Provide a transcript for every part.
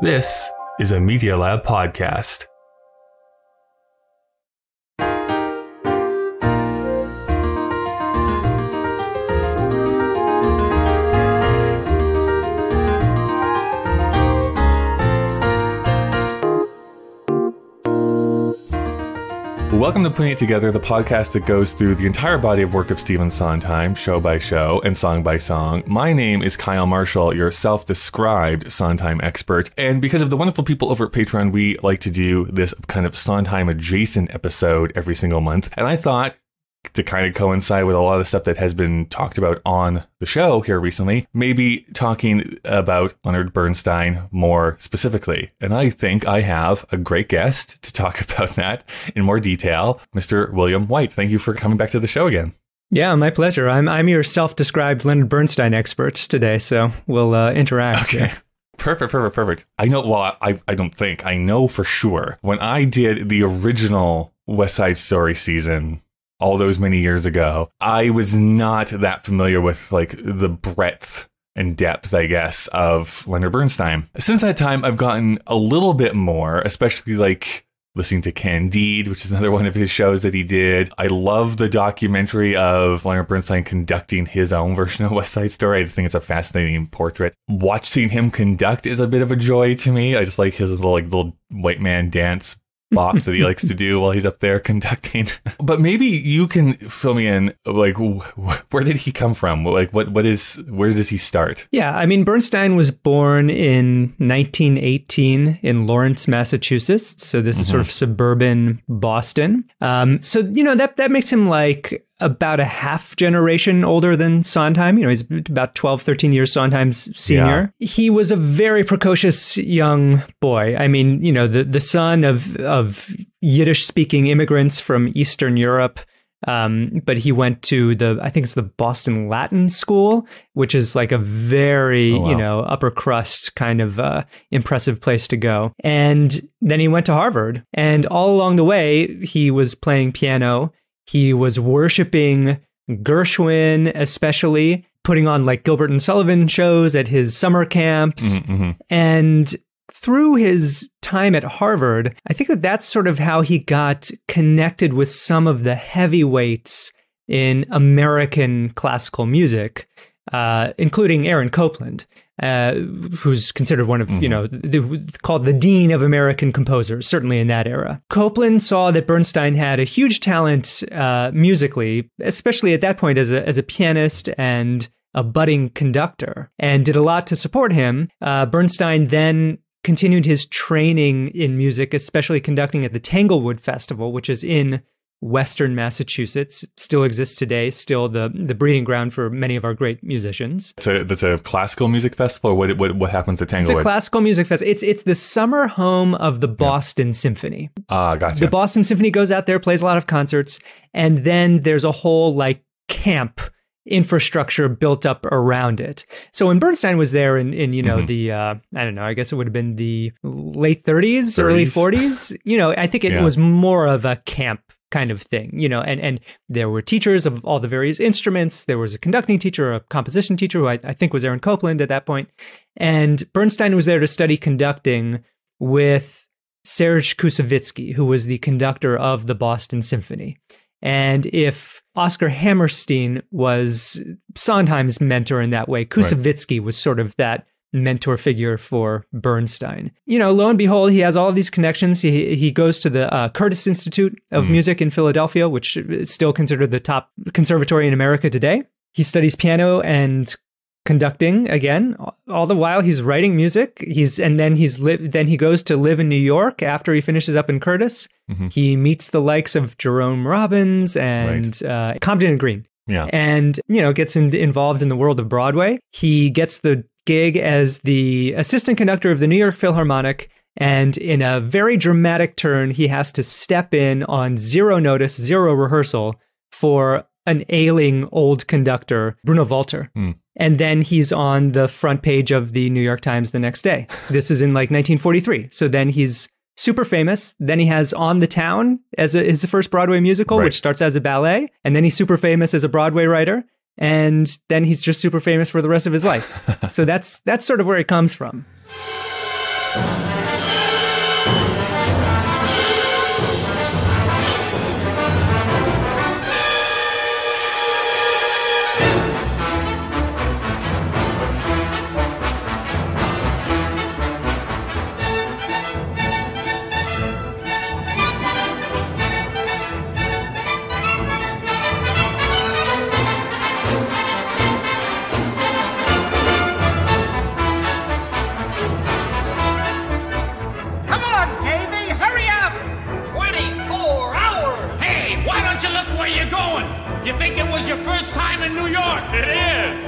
This is a Media Lab podcast. Welcome to Putting It Together, the podcast that goes through the entire body of work of Stephen Sondheim, show by show and song by song. My name is Kyle Marshall, your self-described Sondheim expert. And because of the wonderful people over at Patreon, we like to do this kind of Sondheim Adjacent episode every single month. And I thought, to kind of coincide with a lot of the stuff that has been talked about on the show here recently, maybe talking about Leonard Bernstein more specifically. And I think I have a great guest to talk about that in more detail, Mr. William White. Thank you for coming back to the show again. Yeah, my pleasure. I'm your self-described Leonard Bernstein expert today, so we'll interact. Okay. Yeah. Perfect. I know, well, I don't think, I know for sure. When I did the original West Side Story season all those many years ago, I was not that familiar with like the breadth and depth, I guess, of Leonard Bernstein. Since that time, I've gotten a little bit more, especially like listening to Candide, which is another one of his shows that he did. I love the documentary of Leonard Bernstein conducting his own version of West Side Story. I just think it's a fascinating portrait. Watching him conduct is a bit of a joy to me. I just like his little white man dance bops that he likes to do while he's up there conducting. But maybe you can fill me in, like, where did he come from? Like, where does he start? Yeah, I mean, Bernstein was born in 1918 in Lawrence, Massachusetts. So this is sort of suburban Boston. So, you know, that makes him like about a half generation older than Sondheim. You know, he's about 12, 13 years Sondheim's senior. Yeah. He was a very precocious young boy. I mean, you know, the son of Yiddish-speaking immigrants from Eastern Europe. But he went to I think it's the Boston Latin School, which is like a very, you know, upper crust kind of impressive place to go. And then he went to Harvard. And all along the way, he was playing piano. He was worshiping Gershwin, especially putting on like Gilbert and Sullivan shows at his summer camps. And through his time at Harvard, I think that's sort of how he got connected with some of the heavyweights in American classical music, including Aaron Copland, who's considered one of, you know, called the dean of American composers, certainly in that era. Copland saw that Bernstein had a huge talent musically, especially at that point as a pianist and a budding conductor, and did a lot to support him. Bernstein then continued his training in music, especially conducting at the Tanglewood Festival, which is in Western Massachusetts, still exists today, still the breeding ground for many of our great musicians. That's a classical music festival? Or what happens at Tanglewood? It's a classical music festival. It's the summer home of the Boston Symphony. Ah, gotcha. The Boston Symphony goes out there, plays a lot of concerts, and then there's a whole like camp infrastructure built up around it. So when Bernstein was there in you know, the, I don't know, I guess it would have been the late 30s, early 40s, you know, I think it was more of a camp kind of thing, you know, and there were teachers of all the various instruments. There was a conducting teacher, a composition teacher, who I think was Aaron Copland at that point. And Bernstein was there to study conducting with Serge Koussevitzky, who was the conductor of the Boston Symphony. And if Oscar Hammerstein was Sondheim's mentor in that way, Koussevitzky was sort of that mentor figure for Bernstein. You know, lo and behold, he has all of these connections. He goes to the Curtis Institute of Music in Philadelphia, which is still considered the top conservatory in America today. He studies piano and conducting again. All the while he's writing music. Then he goes to live in New York after he finishes up in Curtis. He meets the likes of Jerome Robbins and Compton and Green. Yeah. And, you know, gets involved in the world of Broadway. He gets the gig as the assistant conductor of the New York Philharmonic. And in a very dramatic turn, he has to step in on zero notice, zero rehearsal for an ailing old conductor, Bruno Walter. And then he's on the front page of the New York Times the next day. This is in like 1943. So then he's super famous. Then he has On the Town as his first Broadway musical, which starts as a ballet. And then he's super famous as a Broadway writer. And then he's just super famous for the rest of his life. So that's sort of where it comes from. You think it was your first time in New York? It is!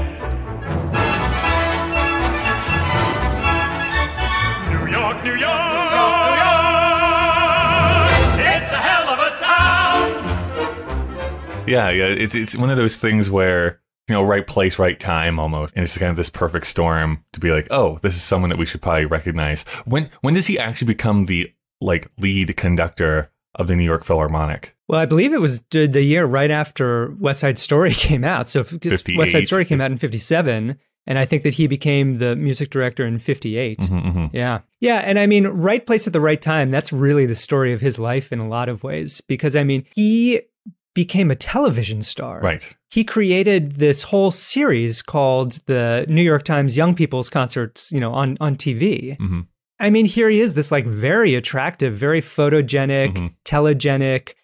New York, New York! New York! It's a hell of a town! Yeah, it's one of those things where, you know, right place, right time almost. And it's kind of this perfect storm to be like, oh, this is someone that we should probably recognize. When does he actually become the, like, lead conductor of the New York Philharmonic? Well, I believe it was the year right after West Side Story came out. So West Side Story came out in 57, and I think that he became the music director in 58. Yeah. Yeah, and I mean, right place at the right time, that's really the story of his life in a lot of ways. Because, I mean, he became a television star. Right. He created this whole series called the New York Times Young People's Concerts, you know, on TV. Mm-hmm. I mean, here he is, this like very attractive, very photogenic, telegenic,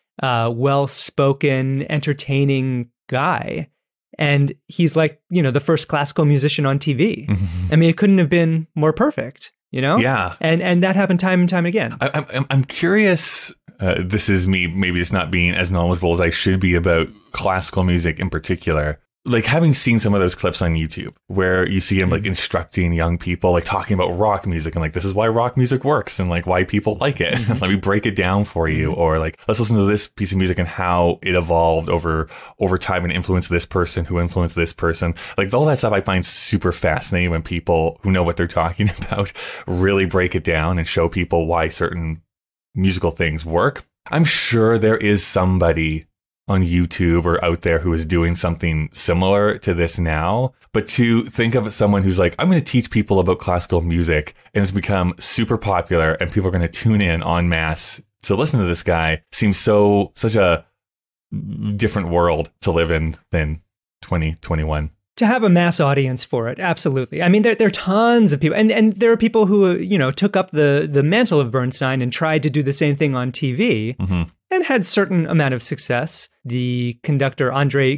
well-spoken, entertaining guy. And he's like, you know, the first classical musician on TV. I mean, it couldn't have been more perfect, you know? Yeah. And that happened time and time again. I'm curious, this is me maybe just not being as knowledgeable as I should be about classical music in particular. Like, having seen some of those clips on YouTube where you see him like instructing young people, like talking about rock music and like, this is why rock music works and like why people like it. Let me break it down for you. Or like, let's listen to this piece of music and how it evolved over time and influenced this person who influenced this person. Like, all that stuff I find super fascinating when people who know what they're talking about really break it down and show people why certain musical things work. I'm sure there is somebody on YouTube or out there who is doing something similar to this now. But to think of someone who's like, I'm going to teach people about classical music, and it's become super popular and people are going to tune in en masse to listen to this guy, seems such a different world to live in than 2021. To have a mass audience for it, absolutely. I mean, there are tons of people, and there are people who, you know, took up the mantle of Bernstein and tried to do the same thing on TV and had certain amount of success. The composer Andre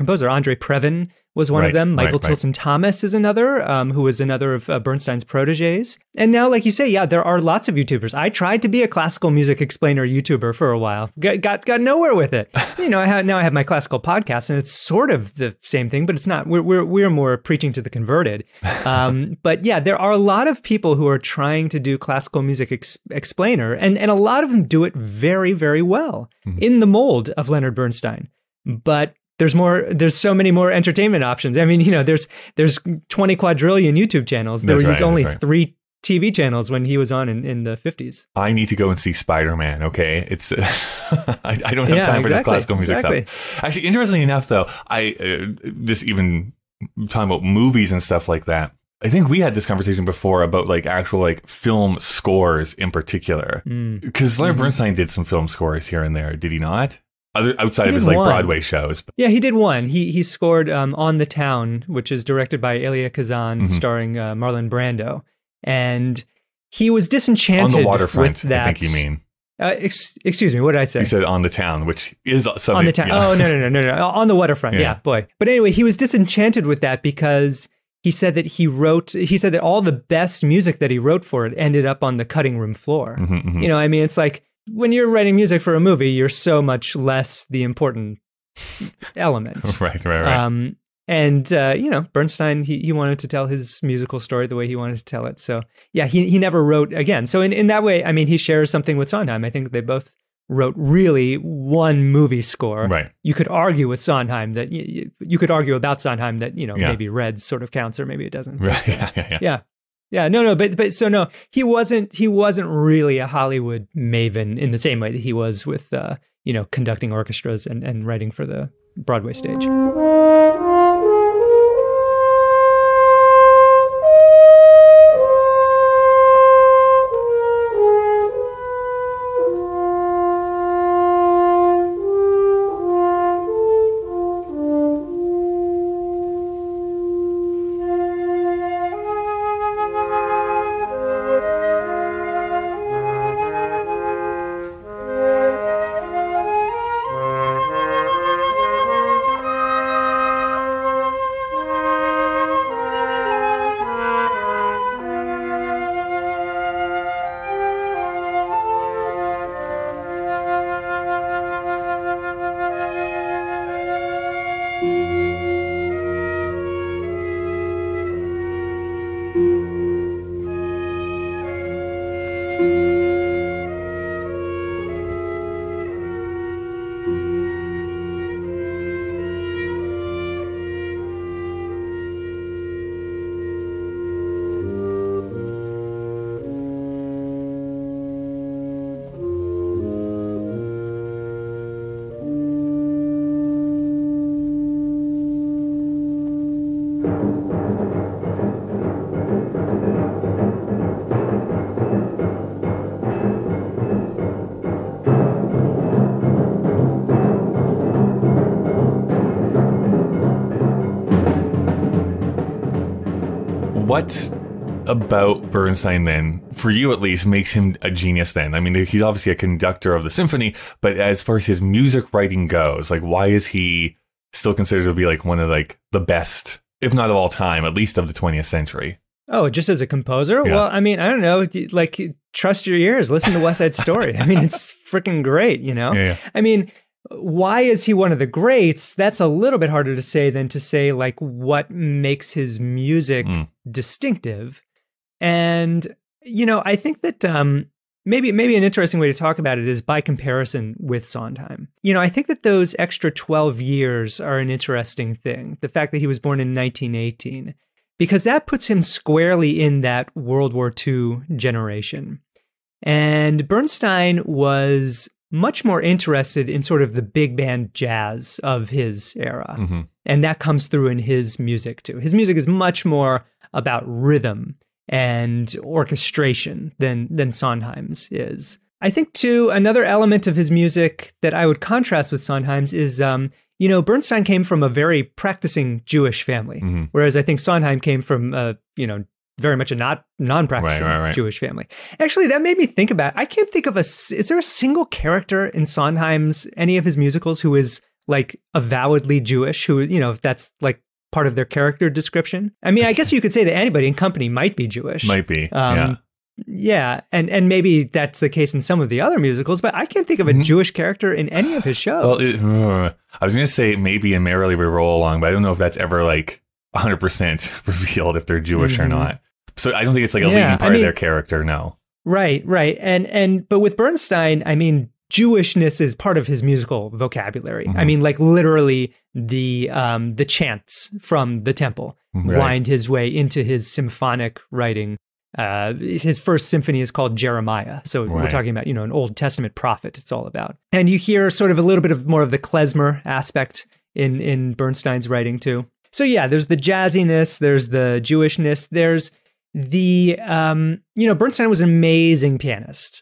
Previn was one of them. Michael Tilson Thomas is another, who was another of Bernstein's proteges. And now, like you say, yeah, there are lots of YouTubers. I tried to be a classical music explainer YouTuber for a while. Got nowhere with it. You know, I have my classical podcast, and it's sort of the same thing, but it's not. We're more preaching to the converted. But yeah, there are a lot of people who are trying to do classical music explainer, and a lot of them do it very, very well in the mold of Leonard Bernstein. But there's so many more entertainment options. I mean, you know, there's 20 quadrillion YouTube channels. There was only 3 TV channels when he was on in the 50s. I need to go and see Spider-Man, okay? It's I don't have time for this classical music stuff. Actually, interestingly enough, though, I just even talking about movies and stuff like that, I think we had this conversation before about like actual like film scores in particular. Because Leonard Bernstein did some film scores here and there, did he not? Outside of his like Broadway shows. Yeah, he did one. He scored On the Town, which is directed by Elia Kazan, starring Marlon Brando. And he was disenchanted On the Waterfront, with that. I think you mean. Excuse me, what did I say? You said On the Town, which is something. On the Town. Yeah. Oh, no. On the Waterfront, yeah, boy. But anyway, he was disenchanted with that because he said that all the best music that he wrote for it ended up on the cutting room floor. You know, I mean, it's like, when you're writing music for a movie, you're so much less the important element. Right. And, you know, Bernstein, he wanted to tell his musical story the way he wanted to tell it. So, yeah, he never wrote again. So in that way, I mean, he shares something with Sondheim. I think they both wrote really one movie score. Right. You could argue with Sondheim that, you could argue about Sondheim that, you know, maybe Red sort of counts or maybe it doesn't. Right, but, yeah, no, but so no, he wasn't really a Hollywood maven in the same way that he was with, you know, conducting orchestras and writing for the Broadway stage. what about Bernstein then, for you at least, makes him a genius then? I mean, he's obviously a conductor of the symphony, but as far as his music writing goes, like, why is he still considered to be like one of like the best, if not of all time, at least of the 20th century? Oh, just as a composer? Yeah. Well, I mean, I don't know, like, trust your ears, listen to West Side Story. I mean, it's freaking great, you know? Yeah. I mean, why is he one of the greats? That's a little bit harder to say than to say, like, what makes his music distinctive. And, you know, I think that maybe an interesting way to talk about it is by comparison with Sondheim. You know, I think that those extra 12 years are an interesting thing. The fact that he was born in 1918, because that puts him squarely in that World War II generation. And Bernstein was much more interested in sort of the big band jazz of his era. Mm-hmm. And that comes through in his music too. His music is much more about rhythm and orchestration than Sondheim's is. I think too, another element of his music that I would contrast with Sondheim's is, you know, Bernstein came from a very practicing Jewish family, whereas I think Sondheim came from, you know, very much a non-practicing Jewish family. Actually, that made me think about it. I can't think of is there a single character in Sondheim's, any of his musicals, who is like avowedly Jewish, who, you know, that's like part of their character description? I mean, I guess you could say that anybody in Company might be Jewish. Might be, yeah. Yeah, and maybe that's the case in some of the other musicals, but I can't think of a Jewish character in any of his shows. Well, I was going to say maybe in Merrily We Roll Along, but I don't know if that's ever like 100% revealed if they're Jewish or not. So I don't think it's like a leading part of their character, no. Right. But with Bernstein, I mean, Jewishness is part of his musical vocabulary. I mean, like literally the chants from the temple wind his way into his symphonic writing. His first symphony is called Jeremiah. So we're talking about, you know, an Old Testament prophet it's all about. And you hear sort of a little bit of more of the klezmer aspect in Bernstein's writing too. So yeah, there's the jazziness, there's the Jewishness, there's the, you know, Bernstein was an amazing pianist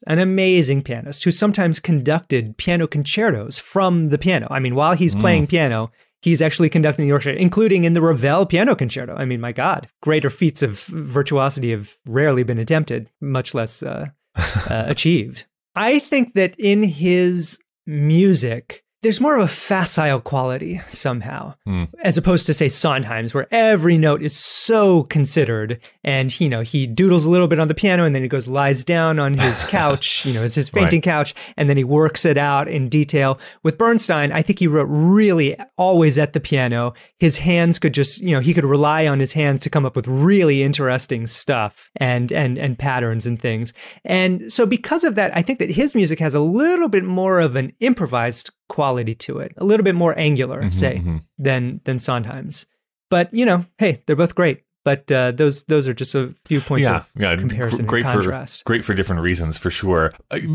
who sometimes conducted piano concertos from the piano. I mean, while he's playing piano, he's actually conducting the orchestra, including in the Ravel Piano Concerto. I mean, my God, greater feats of virtuosity have rarely been attempted, much less achieved. I think that in his music, there's more of a facile quality somehow, as opposed to, say, Sondheim's, where every note is so considered, and, you know, he doodles a little bit on the piano, and then he lies down on his couch, you know, it's his fainting couch, and then he works it out in detail. With Bernstein, I think he wrote really always at the piano. His hands could just, you know, he could rely on his hands to come up with really interesting stuff and patterns and things. And so because of that, I think that his music has a little bit more of an improvised quality to it, a little bit more angular, than Sondheim's. But, you know, hey, they're both great. But those are just a few points of comparison and contrast. Great for different reasons, for sure.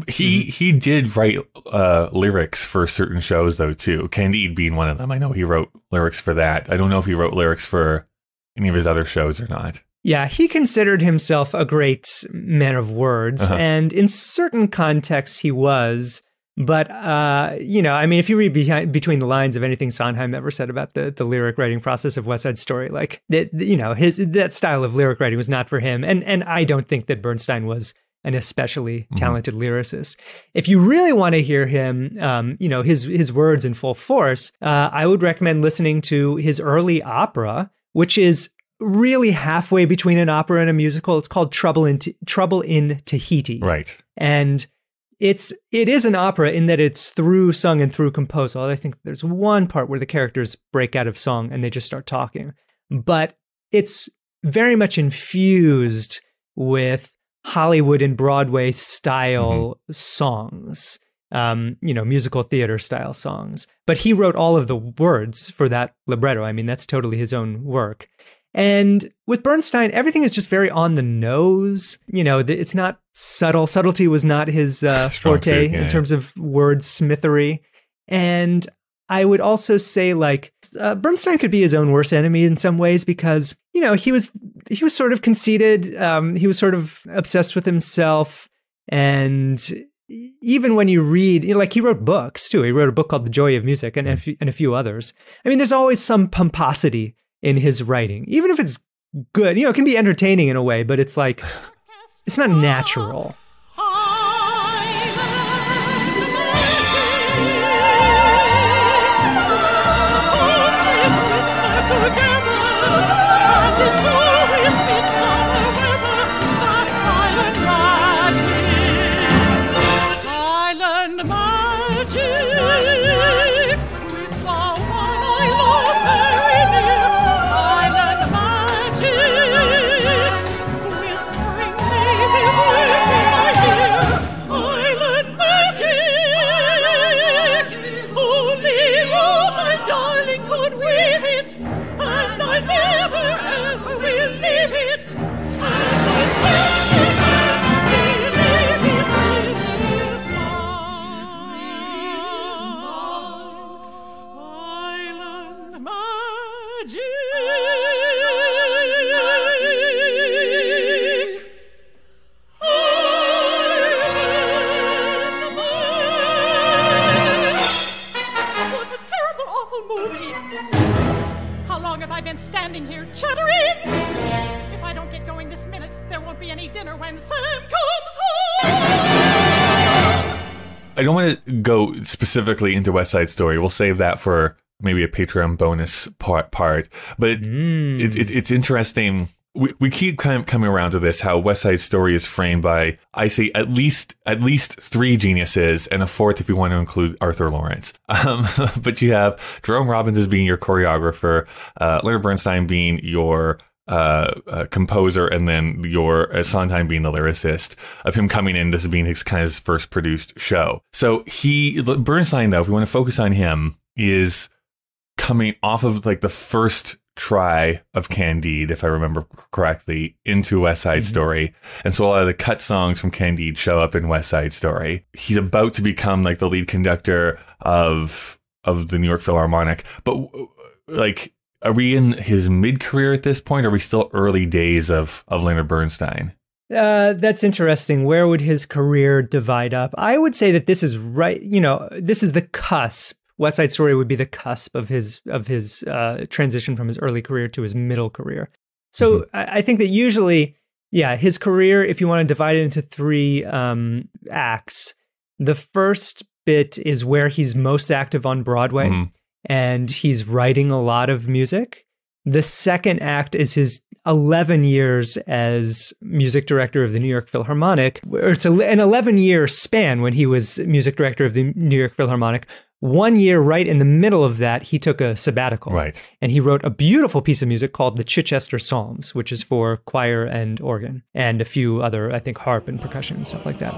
He did write lyrics for certain shows, though, too. Candide being one of them. I know he wrote lyrics for that. I don't know if he wrote lyrics for any of his other shows or not. Yeah, he considered himself a great man of words, and in certain contexts he was. But, you know, I mean, if you read between the lines of anything Sondheim ever said about the lyric writing process of West Side Story, like, you know, that style of lyric writing was not for him. And I don't think that Bernstein was an especially talented lyricist. If you really want to hear him, you know, his words in full force, I would recommend listening to his early opera, which is really halfway between an opera and a musical. It's called Trouble in Tahiti. Right. And it is an opera in that it's through sung and through composed. I think there's one part where the characters break out of song and they just start talking. But it's very much infused with Hollywood and Broadway style songs, you know, musical theater style songs. But he wrote all of the words for that libretto. I mean, that's totally his own work. And with Bernstein, everything is just very on the nose. You know, it's not subtle. Subtlety was not his forte in terms of wordsmithery. And I would also say, like, Bernstein could be his own worst enemy in some ways because, you know, he was sort of conceited. He was sort of obsessed with himself. And even when you read, you know, like, he wrote books too. He wrote a book called The Joy of Music and a few others. I mean, there's always some pomposity in his writing, even if it's good. You know, it can be entertaining in a way, but it's like, it's not natural. Standing here chattering. If I don't get going this minute, there won't be any dinner when Sam comes home. I don't want to go specifically into West Side Story. We'll save that for maybe a Patreon bonus part. But it's interesting. We keep kind of coming around to this, how West Side Story is framed by, I say, at least three geniuses, and a fourth if you want to include Arthur Lawrence. But you have Jerome Robbins as being your choreographer, Leonard Bernstein being your composer, and then your Sondheim being the lyricist, of him coming in, this being his kind of his first produced show. So Bernstein, though, if we want to focus on him, is coming off of like the first try of Candide, if I remember correctly, into West Side Story. And so a lot of the cut songs from Candide show up in West Side Story. He's about to become like the lead conductor of the New York Philharmonic. But like, are we in his mid-career at this point? Or are we still early days of Leonard Bernstein? That's interesting. Where would his career divide up? I would say that this is right. You know, this is the cusp. West Side Story would be the cusp of his transition from his early career to his middle career. So I think that usually, his career, if you want to divide it into three acts, the first bit is where he's most active on Broadway, and he's writing a lot of music. The second act is his 11 years as music director of the New York Philharmonic. It's an 11-year span when he was music director of the New York Philharmonic. 1 year right in the middle of that, he took a sabbatical. Right. And he wrote a beautiful piece of music called the Chichester Psalms, which is for choir and organ, and a few other, I think, harp and percussion and stuff like that.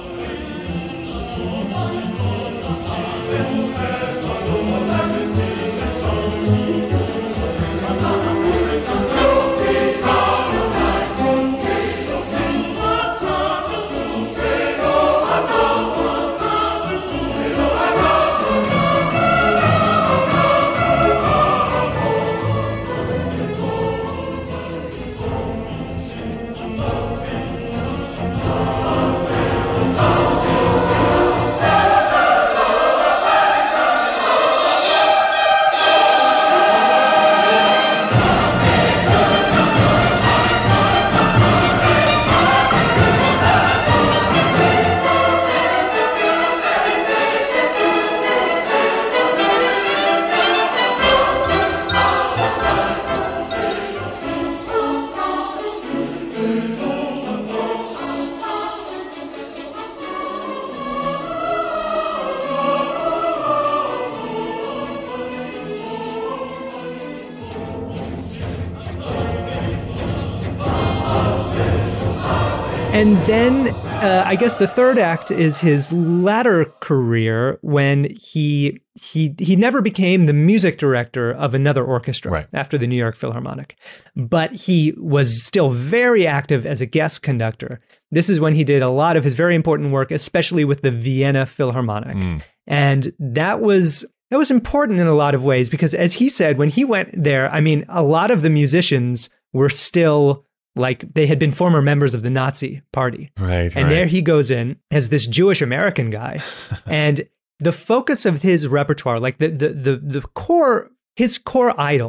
And then I guess the third act is his latter career, when he never became the music director of another orchestra after the New York Philharmonic, but he was still very active as a guest conductor. This is when he did a lot of his very important work, especially with the Vienna Philharmonic. And that was important in a lot of ways, because as he said, when he went there, I mean, a lot of the musicians were still like they had been former members of the Nazi party. And there he goes in as this Jewish American guy. And the focus of his repertoire, like the core, his core idol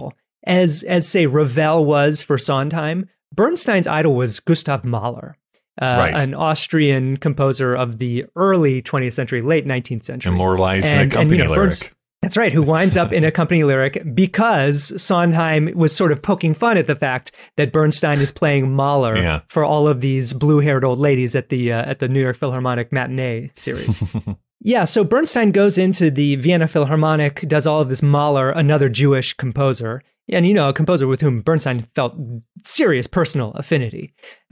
as say Ravel was for Sondheim, Bernstein's idol was Gustav Mahler. An Austrian composer of the early 20th century, late 19th century. Immortalized in a company lyric. That's right, who winds up in a company lyric because Sondheim was sort of poking fun at the fact that Bernstein is playing Mahler for all of these blue-haired old ladies at the New York Philharmonic matinee series. Yeah, so Bernstein goes into the Vienna Philharmonic, does all of this Mahler, another Jewish composer, and, a composer with whom Bernstein felt serious personal affinity.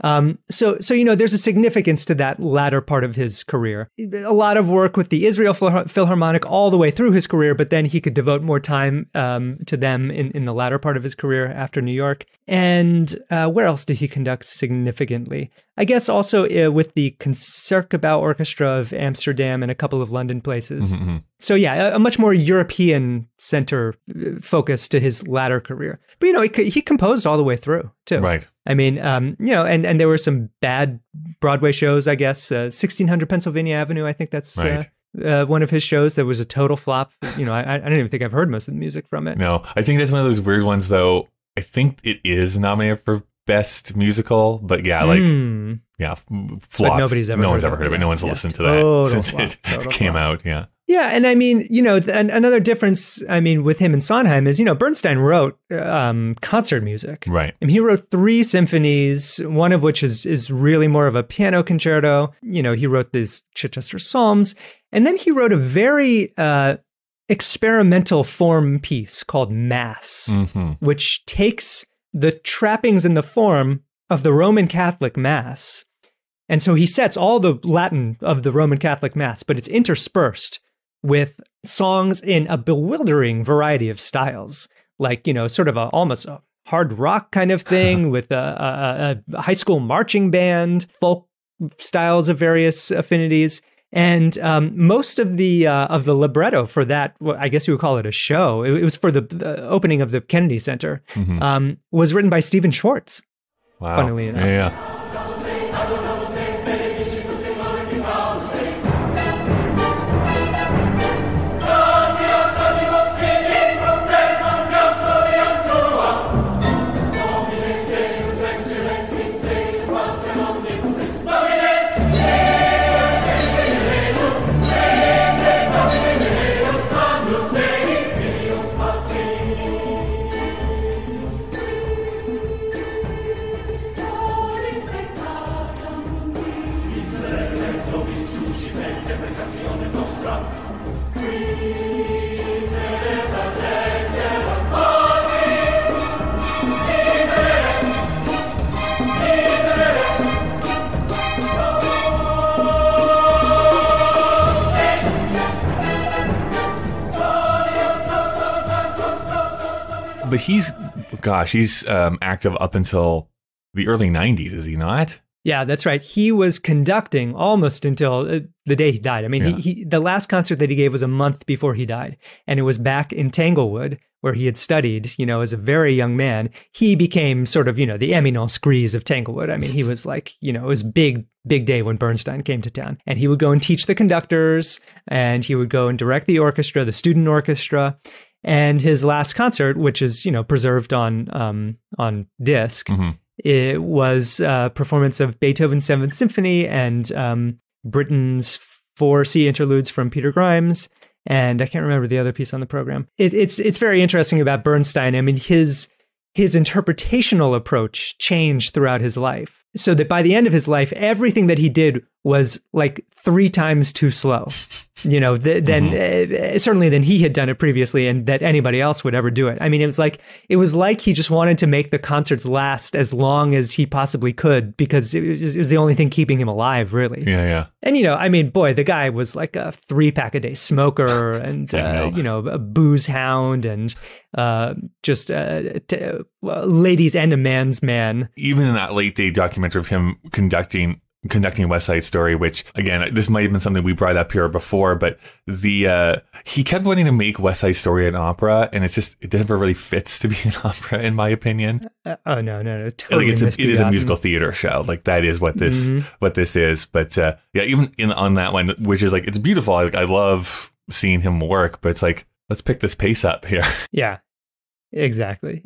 So there's a significance to that latter part of his career. A lot of work with the Israel Philharmonic all the way through his career, but then he could devote more time to them in the latter part of his career after New York. And where else did he conduct significantly? I guess also with the Concertgebouw Orchestra of Amsterdam and a couple of London places. Mm-hmm. So yeah, a much more European center focus to his latter career. But he composed all the way through too. Right. I mean, and there were some bad Broadway shows, I guess. 1600 Pennsylvania Avenue, I think that's right. One of his shows that was a total flop. I don't even think I've heard most of the music from it. No, I think that's one of those weird ones, though. I think it is nominated for Best Musical, but flopped. But nobody's ever no one's ever heard of it. No one's listened to that since it came out. Yeah. Yeah, and I mean, another difference, with him and Sondheim is, Bernstein wrote concert music. Right. And he wrote 3 symphonies, one of which is really more of a piano concerto. He wrote these Chichester Psalms, and then he wrote a very experimental form piece called Mass, which takes the trappings and the form of the Roman Catholic Mass. And so he sets all the Latin of the Roman Catholic Mass, but it's interspersed with songs in a bewildering variety of styles, like, sort of almost a hard rock kind of thing with a high school marching band, folk styles of various affinities. And most of the libretto for that, well, I guess you would call it a show. It was for the opening of the Kennedy Center, was written by Stephen Schwartz. Wow. Funnily enough. Yeah. But he's active up until the early 90s, is he not? Yeah, that's right. He was conducting almost until the day he died. I mean, the last concert that he gave was a month before he died. And it was back in Tanglewood, where he had studied, as a very young man. He became sort of, the eminence grise of Tanglewood. I mean, he was like, it was big day when Bernstein came to town. And he would go and teach the conductors, and he would go and direct the orchestra, the student orchestra. And his last concert, which is, preserved on disc, it was a performance of Beethoven's 7th Symphony and Britten's 4 sea interludes from Peter Grimes. And I can't remember the other piece on the program. It's very interesting about Bernstein. I mean, his interpretational approach changed throughout his life, so that by the end of his life, everything that he did was like 3 times too slow, certainly than he had done it previously, and that anybody else would ever do it. I mean, it was like he just wanted to make the concerts last as long as he possibly could, because it was the only thing keeping him alive, really. Yeah. And, I mean, boy, the guy was like a 3-pack-a-day smoker and, a booze hound and just ladies and a man's man. Even in that late day documentary of him conducting West Side Story, which, again, this might have been something we brought up here before, but he kept wanting to make West Side Story an opera, and it never really fits to be an opera, in my opinion. No, Like totally. it is a musical theater show. Like that is what this is. But even on that one, which is like, it's beautiful. I love seeing him work, but it's like, let's pick this pace up here. Yeah. Exactly.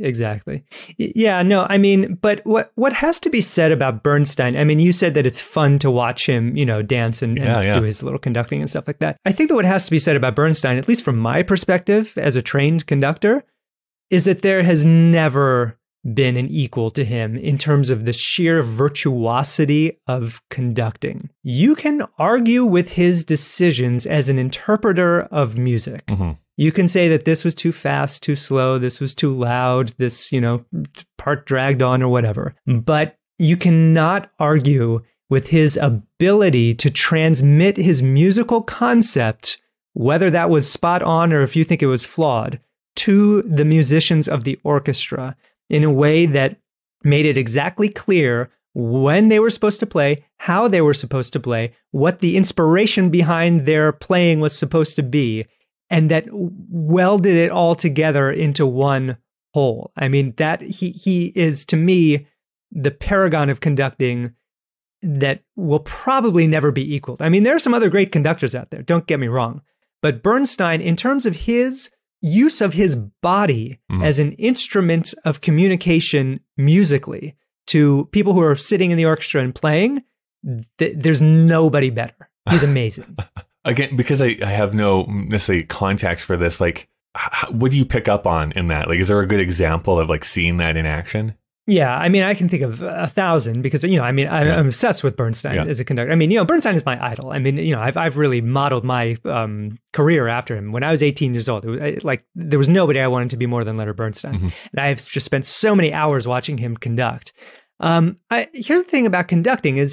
Yeah, no, I mean, but what has to be said about Bernstein? I mean, you said that it's fun to watch him, dance and do his little conducting and stuff like that. I think that what has to be said about Bernstein, at least from my perspective as a trained conductor, is that there has never been an equal to him in terms of the sheer virtuosity of conducting. You can argue with his decisions as an interpreter of music. Mm-hmm. You can say that this was too fast, too slow, this was too loud, this, part dragged on or whatever. But you cannot argue with his ability to transmit his musical concept, whether that was spot on or if you think it was flawed, to the musicians of the orchestra in a way that made it exactly clear when they were supposed to play, how they were supposed to play, what the inspiration behind their playing was supposed to be, and that welded it all together into one whole. I mean, that he is, to me, the paragon of conducting that will probably never be equaled. I mean, there are some other great conductors out there, don't get me wrong. But Bernstein, in terms of his use of his body as an instrument of communication musically to people who are sitting in the orchestra and playing, there's nobody better. He's amazing. Again, because I have no necessarily context for this, like, what do you pick up on in that? Like, is there a good example of like seeing that in action? Yeah, I mean, I can think of 1,000 because, I'm obsessed with Bernstein as a conductor. I mean, Bernstein is my idol. I mean, I've really modeled my career after him. When I was 18 years old, there was nobody I wanted to be more than Leonard Bernstein. Mm-hmm. And I've just spent so many hours watching him conduct. Here's the thing about conducting is,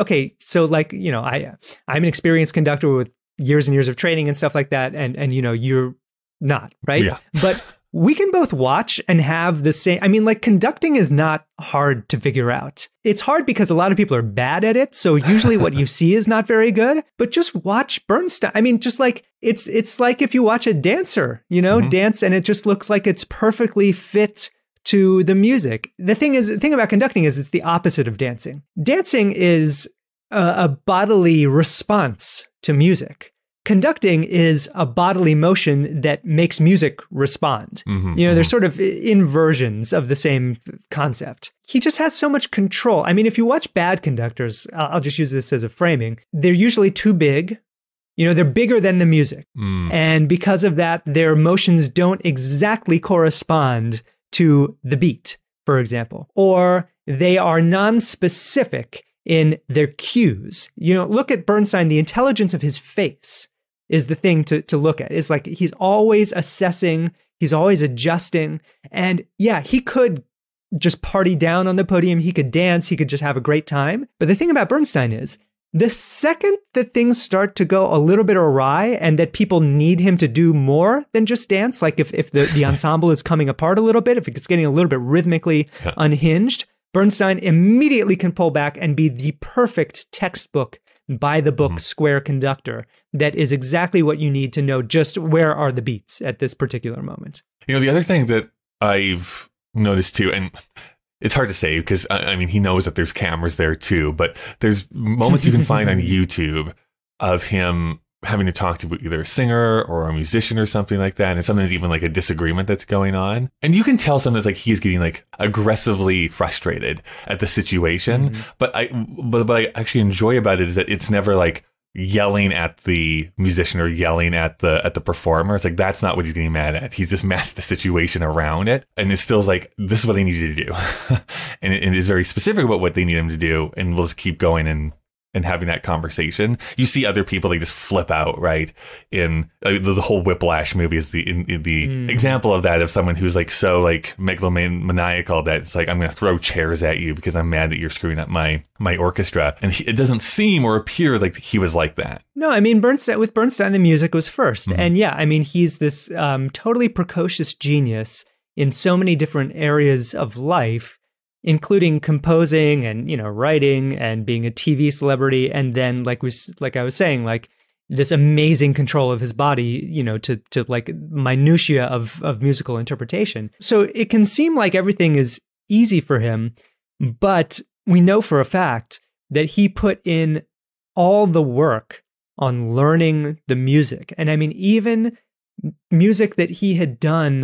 so like, I'm an experienced conductor with years and years of training and stuff like that. And you're not, right? Yeah. But we can both watch and have the same. I mean, like, conducting is not hard to figure out. It's hard because a lot of people are bad at it. So usually what you see is not very good, but just watch Bernstein. I mean, just like it's like if you watch a dancer, dance and it just looks like it's perfectly fit to the music. The thing about conducting is it's the opposite of dancing. Dancing is a bodily response to music. Conducting is a bodily motion that makes music respond. They're sort of inversions of the same concept. He just has so much control. I mean, if you watch bad conductors, I'll just use this as a framing, they're usually too big. They're bigger than the music. And because of that, their motions don't exactly correspond to the beat, for example. Or they are non-specific in their cues. Look at Bernstein, the intelligence of his face is the thing to look at. It's like he's always assessing, he's always adjusting. And yeah, he could just party down on the podium, he could dance, he could just have a great time. But the thing about Bernstein is, the second that things start to go a little bit awry and that people need him to do more than just dance, like if the ensemble is coming apart a little bit, if it's getting a little bit rhythmically unhinged, Bernstein immediately can pull back and be the perfect textbook, by the book square conductor that is exactly what you need to know just where are the beats at this particular moment. The other thing that I've noticed too, and it's hard to say because, I mean, he knows that there's cameras there too, but there's moments you can find on YouTube of him having to talk to either a singer or a musician or something like that. And sometimes even like a disagreement that's going on. And you can tell sometimes like he's getting like aggressively frustrated at the situation. But what I actually enjoy about it is that it's never like yelling at the musician or yelling at the performer. It's like, that's not what he's getting mad at. He's just mad at the situation around it. And it's still like, this is what they need you to do. And it is very specific about what they need him to do. And we'll just keep going and having that conversation. You see other people, they just flip out, right? In the whole Whiplash movie is the example of that, of someone who's like so like megalomaniacal that it's like, I'm going to throw chairs at you because I'm mad that you're screwing up my orchestra. And it doesn't seem or appear like he was like that. No, I mean, with Bernstein, the music was first. And yeah, I mean, he's this totally precocious genius in so many different areas of life, including composing and, writing and being a TV celebrity. And then like I was saying, like this amazing control of his body, to like minutia of musical interpretation. So it can seem like everything is easy for him, but we know for a fact that he put in all the work on learning the music. And I mean, even music that he had done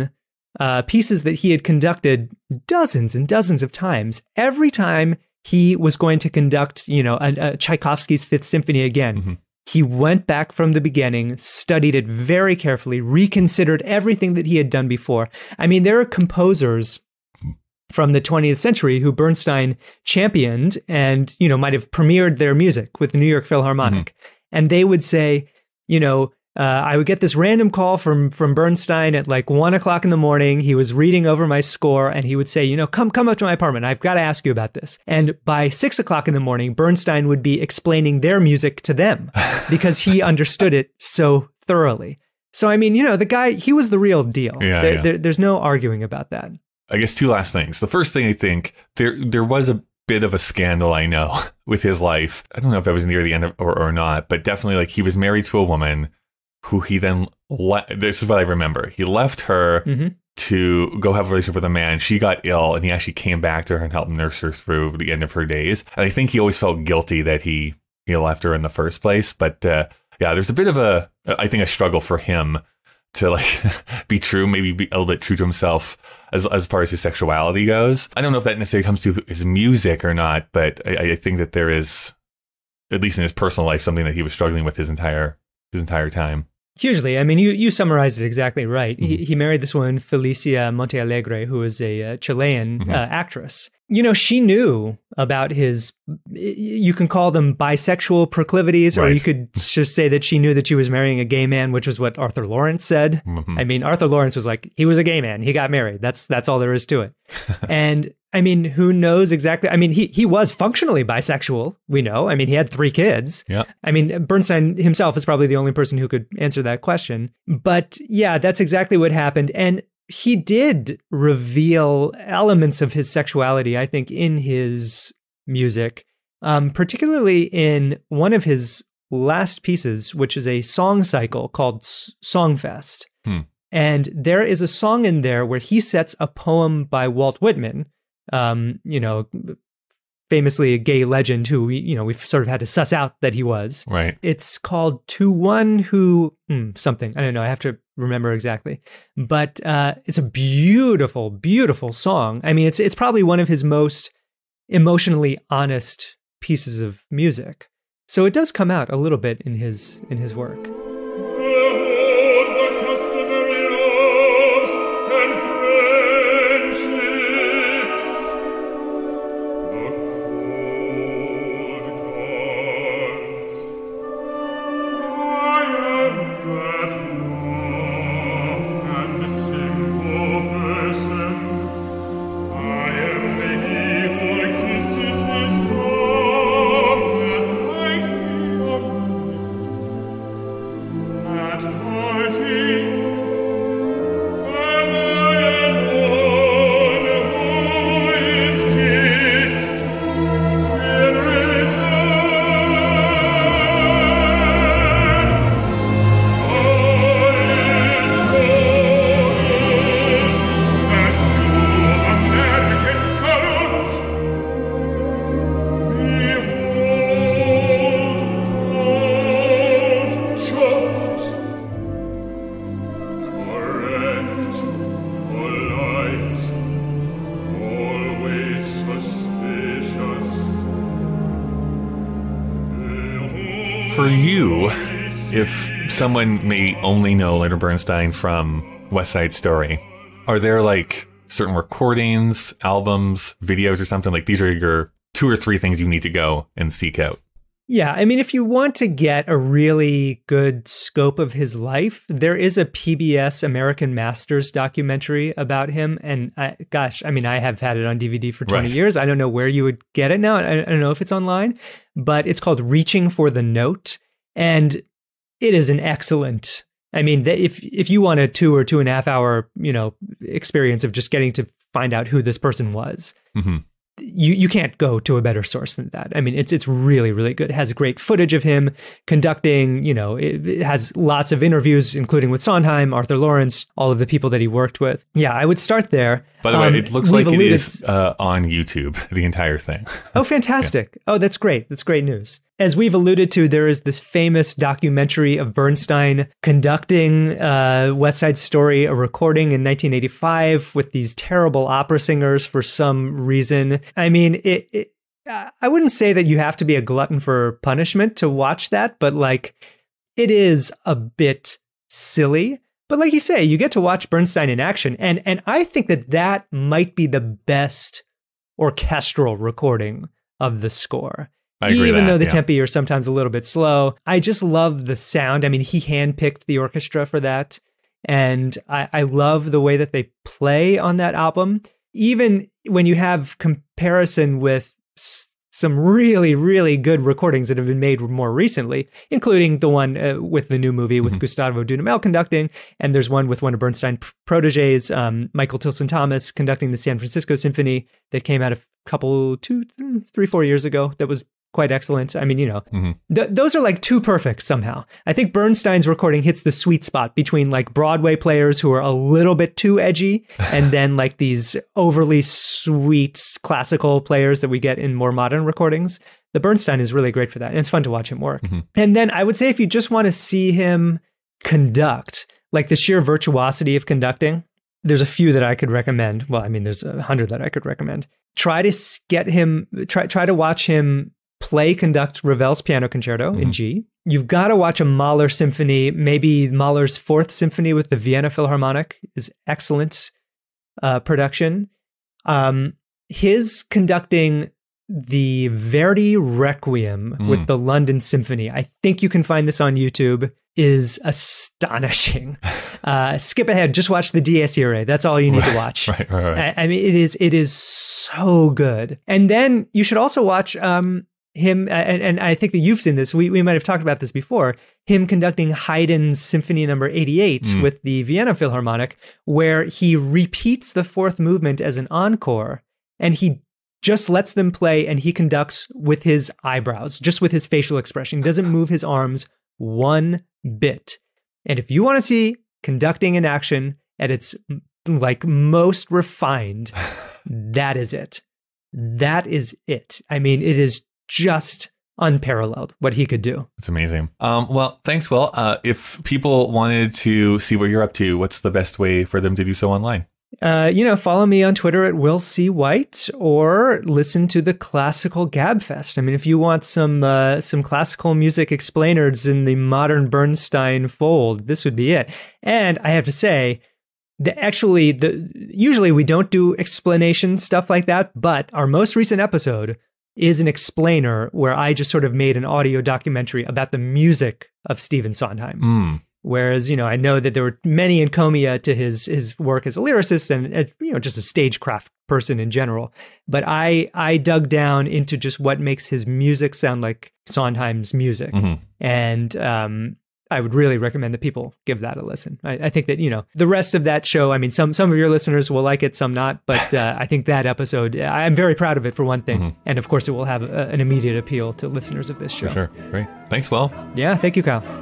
pieces that he had conducted dozens and dozens of times. Every time he was going to conduct, Tchaikovsky's Fifth Symphony again, he went back from the beginning, studied it very carefully, reconsidered everything that he had done before. I mean, there are composers from the 20th century who Bernstein championed and, might have premiered their music with the New York Philharmonic. And they would say, I would get this random call from Bernstein at like 1 o'clock in the morning. He was reading over my score and he would say, come up to my apartment. I've got to ask you about this. And by 6 o'clock in the morning, Bernstein would be explaining their music to them because he understood it so thoroughly. So, I mean, the guy, he was the real deal. There's no arguing about that. I guess two last things. The first thing, I think there was a bit of a scandal, I know, with his life. I don't know if it was near the end or not, but definitely like he was married to a woman who he then, this is what I remember. He left her to go have a relationship with a man. She got ill and he actually came back to her and helped nurse her through the end of her days. And I think he always felt guilty that he left her in the first place. But there's a bit of I think a struggle for him to like be true, maybe be a little bit true to himself as far as his sexuality goes. I don't know if that necessarily comes to his music or not, but I think that there is, at least in his personal life, something that he was struggling with his entire time. Hugely. I mean, you summarized it exactly right. He married this woman, Felicia Montealegre, who is a Chilean actress. She knew about his, you can call them bisexual proclivities, or you could just say that she knew that she was marrying a gay man, which was what Arthur Lawrence said. I mean, Arthur Lawrence was like, he was a gay man. He got married. That's all there is to it. And I mean, who knows exactly? I mean, he was functionally bisexual, we know. I mean, he had 3 kids. Yeah. I mean, Bernstein himself is probably the only person who could answer that question. But yeah, that's exactly what happened. And he did reveal elements of his sexuality, I think, in his music, particularly in one of his last pieces, which is a song cycle called Songfest. And there is a song in there where he sets a poem by Walt Whitman, famously a gay legend who we've sort of had to suss out that he was. Right. It's called To One Who something. I don't know. I have to remember exactly. But it's a beautiful, beautiful song. I mean, it's probably one of his most emotionally honest pieces of music. So it does come out a little bit in his work. For you, if someone may only know Leonard Bernstein from West Side Story, are there like certain recordings, albums, videos or something? Like these are your 2 or 3 things you need to go and seek out? Yeah, I mean, if you want to get a really good scope of his life, there is a PBS American Masters documentary about him. And I have had it on DVD for 20 years. I don't know where you would get it now. I don't know if it's online, but it's called Reaching for the Note. And it is an excellent, I mean, if you want a 2 or 2.5 hour, experience of just getting to find out who this person was, you can't go to a better source than that. I mean, it's really, really good. It has great footage of him conducting, it has lots of interviews, including with Sondheim, Arthur Lawrence, all of the people that he worked with. Yeah, I would start there. By the way, it looks like it is on YouTube, the entire thing. Oh, fantastic. Yeah. Oh, that's great. That's great news. As we've alluded to, there is this famous documentary of Bernstein conducting West Side Story, a recording in 1985 with these terrible opera singers for some reason. I mean, I wouldn't say that you have to be a glutton for punishment to watch that, but like, it is a bit silly. But like you say, you get to watch Bernstein in action. And I think that might be the best orchestral recording of the score. I agree. Even though the tempi are sometimes a little bit slow, I just love the sound. I mean, he handpicked the orchestra for that. And I love the way that they play on that album. Even when you have comparison with some really, really good recordings that have been made more recently, including the one with the new movie with Gustavo Dudamel conducting. And there's one with one of Bernstein's proteges, Michael Tilson Thomas, conducting the San Francisco Symphony that came out a couple, 2, 3, 4 years ago. That was quite excellent. I mean, those are like too perfect somehow. I think Bernstein's recording hits the sweet spot between like Broadway players who are a little bit too edgy and then like these overly sweet classical players that we get in more modern recordings. The Bernstein is really great for that. And it's fun to watch him work. And then I would say if you just want to see him conduct, like the sheer virtuosity of conducting, there's a few that I could recommend. Well, I mean, there's 100 that I could recommend. Try to watch him conduct Ravel's Piano Concerto in G. You've got to watch a Mahler symphony. Maybe Mahler's Fourth Symphony with the Vienna Philharmonic is excellent production. His conducting the Verdi Requiem with the London Symphony, I think you can find this on YouTube, is astonishing. Skip ahead, just watch the Dies Irae. That's all you need to watch. Right. I mean, it is so good. And then you should also watch him, and I think that you've seen this, we might have talked about this before, him conducting Haydn's Symphony No. 88 with the Vienna Philharmonic, where he repeats the fourth movement as an encore, and he just lets them play, and he conducts with his eyebrows, just with his facial expression. He doesn't move his arms one bit. And if you want to see conducting in action at its like most refined, that is it. That is it. I mean, it is just unparalleled what he could do. It's amazing. Well, thanks, Will. If people wanted to see what you're up to, what's the best way for them to do so online? Follow me on Twitter at Will C. White, or listen to the Classical Gabfest. I mean, if you want some classical music explainers in the modern Bernstein fold, this would be it. And I have to say, usually we don't do explanation stuff like that, but our most recent episode is an explainer where I just sort of made an audio documentary about the music of Stephen Sondheim. Whereas, I know that there were many encomia to his work as a lyricist and, just a stagecraft person in general. But I dug down into just what makes his music sound like Sondheim's music. And I would really recommend that people give that a listen. I think that, the rest of that show, I mean, some of your listeners will like it, some not. But I think that episode, I'm very proud of it for one thing. And of course, it will have an immediate appeal to listeners of this show. For sure. Great. Thanks, Will. Yeah. Thank you, Kyle.